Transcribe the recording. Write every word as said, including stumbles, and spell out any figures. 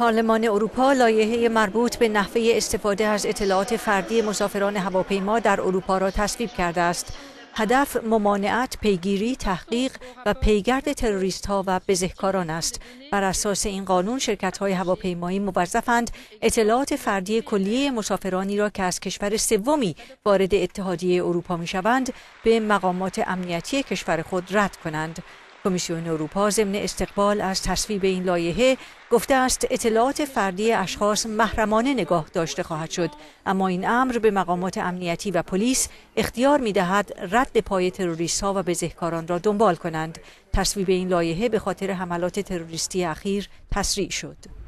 پارلمان اروپا لایحه مربوط به نحوه استفاده از اطلاعات فردی مسافران هواپیما در اروپا را تصویب کرده است. هدف ممانعت، پیگیری، تحقیق و پیگرد تروریست‌ها و بزهکاران است. بر اساس این قانون شرکت‌های هواپیمایی موظفند اطلاعات فردی کلیه مسافرانی را که از کشور سومی وارد اتحادیه اروپا می‌شوند به مقامات امنیتی کشور خود رد کنند. کمیسیون اروپا ضمن استقبال از تصویب این لایحه گفته است اطلاعات فردی اشخاص محرمانه نگاه داشته خواهد شد، اما این امر به مقامات امنیتی و پلیس اختیار می‌دهد رد پای تروریست‌ها و بزهکاران را دنبال کنند. تصویب این لایحه به خاطر حملات تروریستی اخیر تسریع شد.